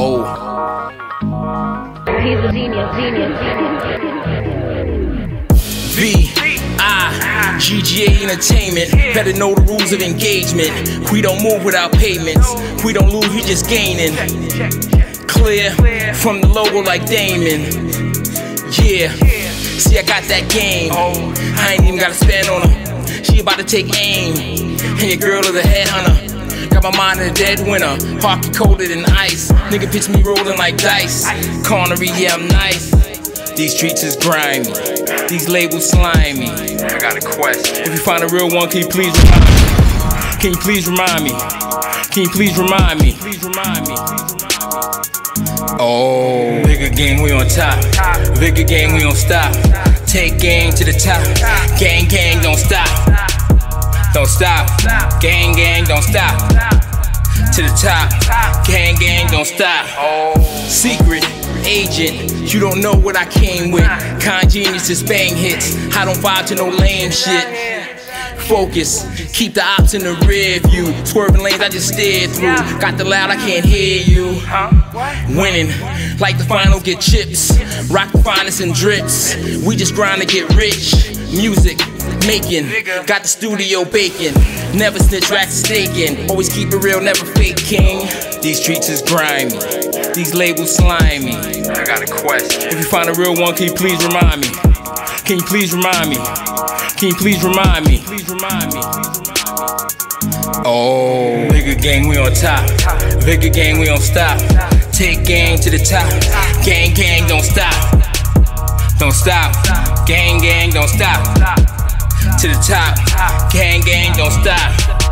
Oh. He's a genius. GGA Entertainment, better know the rules of engagement. We don't move without payments. We don't lose, we just gaining. Clear from the logo like Damon. Yeah, see I got that game. I ain't even gotta spend on her. She about to take aim, and your girl is a headhunter. Got my mind in a dead winter, hockey colder than ice. Nigga pitch me rolling like dice. Connery, yeah I'm nice. These streets is grimy, these labels slimy. I got a question. If you find a real one, can you please remind me? Can you please remind me? Can you please remind me? Oh, bigger gang, we on top. Bigger gang, we don't stop. Take gang to the top. Gang, gang, don't stop. Don't stop. Gang, gang, don't stop. To the top. Gang, gang, don't stop. Secret agent, you don't know what I came with. Kind geniuses bang hits. I don't vibe to no lame shit. Focus, keep the ops in the rear view. Swerving lanes, I just steered through. Got the loud, I can't hear you. Winning, like the final, get chips. Rock the finest and drips. We just grind to get rich. Music, making, got the studio baking. Never snitch, racks staking. Always keep it real, never fake, king. These streets is grimy, these labels slimy. I got a question. If you find a real one, can you please remind me? Can you please remind me? Can you please remind me? Oh, bigger gang, we on top. Bigger gang, we don't stop. Take gang to the top. Gang, gang, don't stop. Don't stop. Gang, gang, don't stop. To the top. Gang, gang, don't stop.